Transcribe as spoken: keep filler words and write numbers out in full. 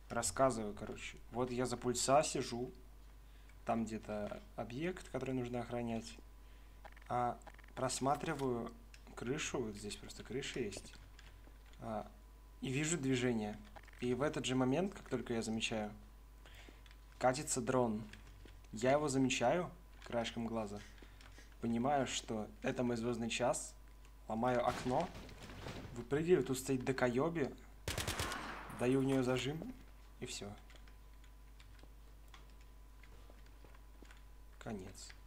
Рассказываю, короче. Вот я за пульса сижу. Там где-то объект, который нужно охранять. А просматриваю крышу. Вот здесь просто крыша есть. А, и вижу движение. И в этот же момент, как только я замечаю, катится дрон. Я его замечаю краешком глаза. Понимаю, что это мой звездный час. Ломаю окно. Выпрыгиваю, тут стоит Дакайоби. Даю в нее зажим. И все. Конец.